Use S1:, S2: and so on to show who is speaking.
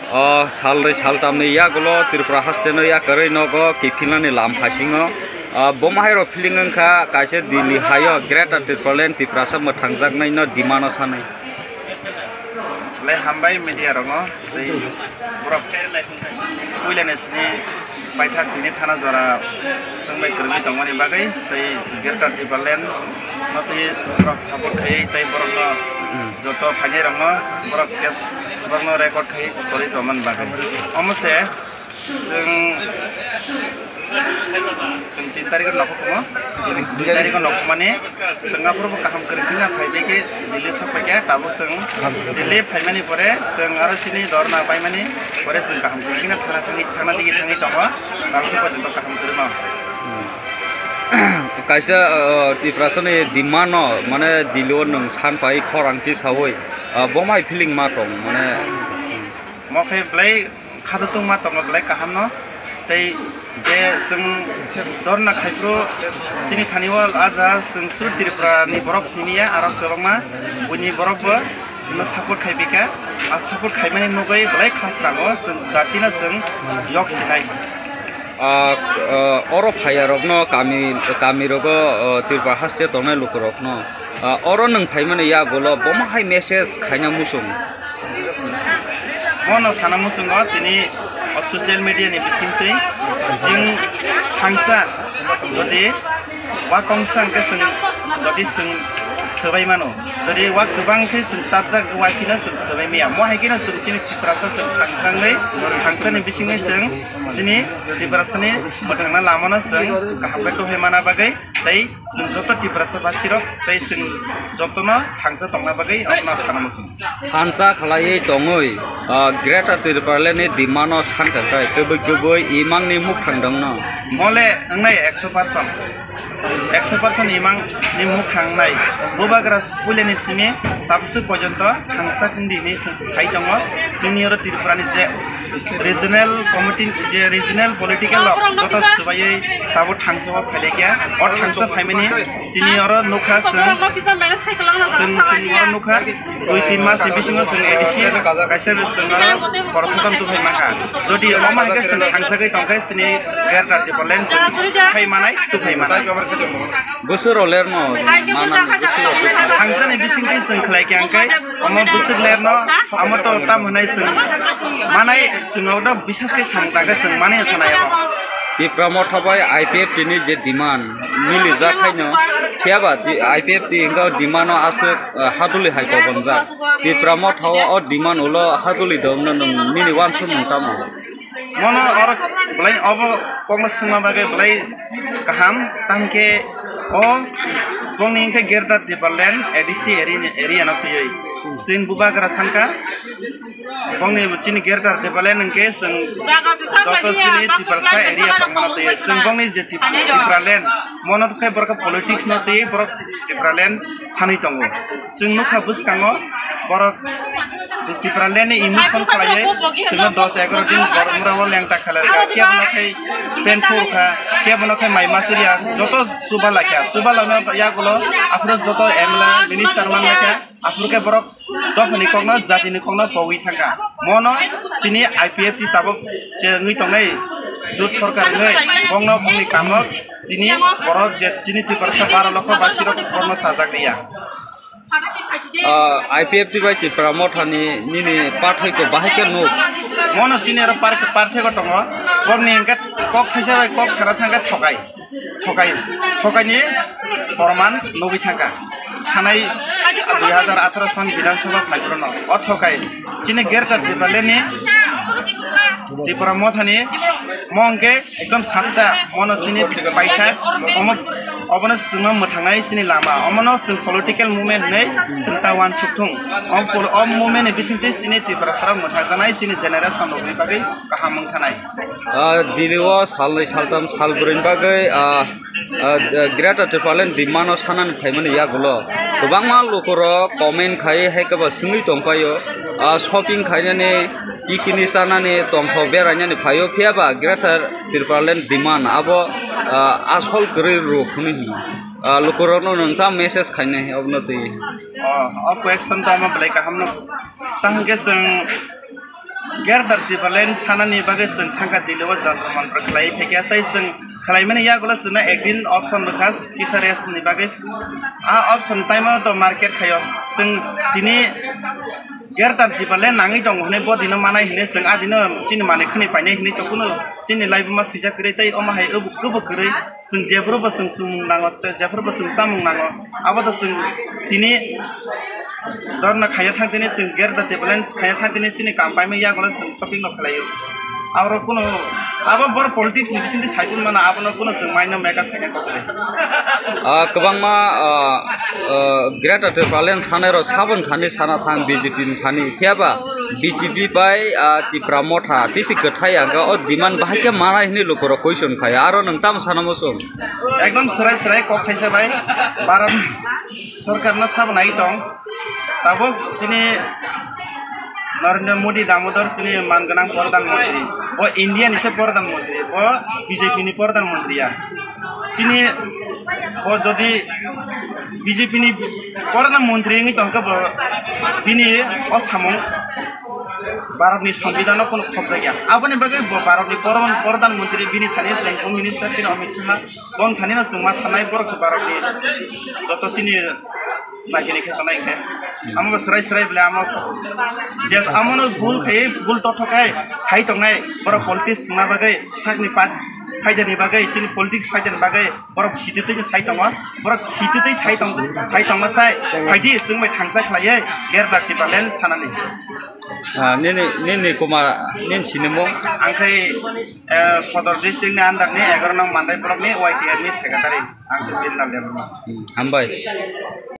S1: salai saltamni ya golo Tripura hasteno ya karai nogo kifilani lam hasingo bomahiro feeling angka kaise dili hayo Greater Tripura Tripura sam thangjak nai no dimano sanai
S2: le hambai media rongo sei pura kuilanesni paithak dini thana jora sangbai krmi tongmani bagai tei Greater Tripura notis borok support khai tei borok no joto phage rongo borok no record khai tori toman bagai omose जों 3 तारिख नखोमो 2 तारिख नखमाने Singapore को काम करखिना फाइदे के दिल्ली सफाइया ताबो जों दिल्ली फाइमानि परे जों आरो सिनि दरना बायमानि परे जों काम करखिना थाना दिगि थाङि दङ गांसे पर्यन्त काम करनो
S1: kaisa Tripura dimano mane dilo nung sanpai khorangti sawoi bomai feeling ma tong mane
S2: mokai blai khadatung ma tong blai kahamno tei je जों दरना खाइप्रो सिनि थानिवल आजा जों सुर Tripura नि borok सिनिया आरो गोबांमा उनि borokबो जों सापर्ट खाइबिका आ सापर्ट खाइमानि नगै ब्लाइ खासराङो जों दातिना जों yok सिनाय oro phayarokno kamirogo Tripura haste tonai lukurokno oro nung phaimani ya golo bomahai message khaina musung mono sana musungo tini social media ni bisingtei jing thangsa jodi wa kongsang ke sing jodi sing sebai mano jodi wa gobang ke sing sabjak wa kina sing sebai mia mo hai kina sing sini Tripura sing thangsangai thangsa ni bisingai sing sini Tripura ni mothangna lamana sing kahambe to hemana bagai tei sing joto Tripura basirok tei sing jotona thangsa tongna bagai apna sana musung
S1: hansa khalai tongoi Greater Tripura ni dimano sankai keboi imang ni muk thangdongno
S2: mole ngai 100% imang ni muk thangnai bobagra puleni simi tabsu porjonto thangsa kindi ni sai dong जोंनि Tripura ni je regional committee je regional political joto subai tabo thangsa phailegya or thangsa phaimani sini oro nokha जों nokha 2-3 मास ni bisingo जों edisi kaisa जों प्रशासन tu phaimaka jodi mama ke जों thangsa kai tongkai sini Greater Tripura phaimanai tu phaimanai
S1: busur olerno
S2: thangsa ni bisingti जों khlai kyangkai amo busur lerno amo to tam hunai जों manai जोंआव बिसास के सांजागा जों माने थानायाव
S1: Tripura मोथाबाय IPF नि जे demand मिलि जाखायनो थियाबा IPF इंगा डिमान्ड आसे हादुलि हाइको बनजा Tripura मोथावा अ डिमान्ड उलो हादुलि दमनो नों मिनि वानसु मुंतामो
S2: मनो और ब्लाइ अब कांग्रेस सिमा बागे ब्लाइ काहाम तामके ओ गंनि के Greater Tripura एडीसी एरिया न थियै सिन बुबाग्रा सानका गंनि चिनि Greater Tripura नंके जों जतो चिनि Tripura एरिया तंगना थियै जों गंनि जे Tripura मनो थै बरका पॉलिटिक्स न थियै बरक Tripura सानै तंगो जों नुखा बुसकाङो बरक Tripura नि इमोशन खालायै जों 10-11 दिन गरमराव लेंटा खालारका केबन थै पेनफुरका केबन थै माइमासिरिया जतो सुबा लानो या गलो आफरो जतो एमला मिनिस्टार मानका आफुरके बरक दफनि खंना जातिनि खंना पवि थांगा मनो चिनि IPF नि ताबो जे ngui tongnai जुत सरकार नै बंगना बंगनि कामक दिनि बरक जे चिनि Tripura 12 लाख बासिरक कर्म साजाक दिया
S1: IPF ti bai Tripura mothani nini pathai ko bahike no
S2: mono senior parthai ko tongo borni engka kok thaisa bai kok sara thanga thokai ni forman nobi thanga thanai 2018 सन विधानसभा फाइब्रनो अथकाय चिनि Greater Tripura नि Tripura मोथानि मंगे एकदम साचा मनो चिनि पाइथा अबनो जों मोथांनाय सिनि लामा अमनो जों political movement नै जोंता वान सुथुं अम movement बिसिंति सिनि Tripura सारा मोथाजानाय सिनि जेनेरेशन नि बागै गाहाम मोनथानाय
S1: दिलिवा सालनै सालथाम सालब्रैनि बागै Greater Tripura डिमान्ड सानान फाइमानि या गलो गोबां मा लोकरो कमेन्ट खाय हायकबा सिंगै तंपायो शॉपिंग खायनानै इकिनि सानानि तंथो बेरायनानै फायो फियाबा Greater Tripura डिमान्ड आबो आसल गरै रोखनि लोकरोनो नोंथा मेसेज खायनाय अबनति क्वेश्चन त म ब्लेक हमनो तांगे जों
S2: gerda dibalen sanani bagai seng thangka dilewa jantraman berkelai pekya tai seng khalaiman ya gula sena ekdin option bekas kisares ni bagai option time to market khayo seng tini gerda dibalen nangi dong hone bo dino mana hine seng adino chini mane khni paine hine to kuno chini live ma sija kre tai oma hai kubo kre seng jebro ba seng sumung nango jebro ba seng samung nango abada seng tini dorna khaya thakdini seng gerda dibalen khaya thakdini chini kampai me ya gula seng shopping no khlayo आरो कुनो अब बर politics नि बिसिनि साइडुन माना आबनो कुनो जों माइनो makeup खायना कखले
S1: गोबांमा greater टेपालेन सानेरो साबन थानि साना थां बीजेपी नि थानि थियाबा बीजेपी बाय तिप्रा मथा तिसि गथाया ग ओ डिमान्ड बाहायके मारा हिनि लोकरो क्वेश्चन खाया आरो नोंताम सानामोसो
S2: एकदम सराय सराय कखायसा बाय भारत सरकारना साबनाय दं ताबो जिनि नरेंद्र मोदी दामोदर सिंह मानगोनां प्रधानमंत्री वो इंडिया निसे प्रधानमंत्री वो बीजेपी नि प्रधानमंत्रिया जिनि वो जदि बीजेपी नि प्रधानमंत्री नि तंका बिनि असामं भारत नि संविधान कोन खबजा गया आबनि बगे भारत नि प्रधानमंत्री बिनि थाने जों होम मिनिस्टार सिन अमित शाह बन थाने न जों मा सानाय बरक भारत नि जत चिनि नागिनि खेतनाय के आमो सराय सराय बले आमो जेस आमनो भूल खाय भूल टठकाय साइ तंनाय बर पॉलिटिक्स थंना बागै सागनि पार्ट फायदानि बागै चिनि पॉलिटिक्स फायदानि बागै बर सिटितै साइ तंग बर सिटितै साइ तंग साइ फायदि जों मै थांसा खालायै गेरदा टिपालेन सानानि
S1: नेने कुमार नेन सिनेमो
S2: आंखै सदर डिस्ट्रिक्टनि आन्दारनि 11 नं मानदाय ब्लकनि वाइटिआर नि सेक्रेटारि आंखै बिरनाम देबो
S1: हामबाय